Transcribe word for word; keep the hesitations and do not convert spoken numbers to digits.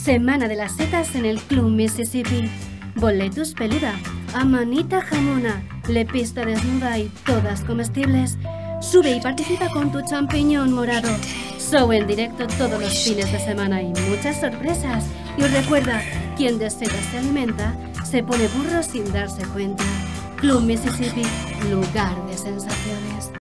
Semana de las setas en el Club Mississippi. Boletus peluda, amanita jamona, lepista desnuda y todas comestibles. Sube y participa con tu champiñón morado. Show en directo todos los fines de semana y muchas sorpresas. Y recuerda, quien de setas se alimenta, se pone burro sin darse cuenta. Club Mississippi, lugar de sensaciones.